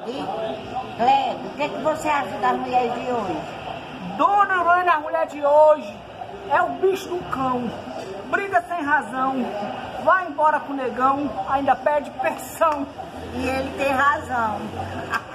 E, Cleber, o que você acha das mulheres de hoje? Dona Ruim na mulher de hoje é o bicho do cão. Briga sem razão, vai embora com o negão, ainda pede pensão. E ele tem razão.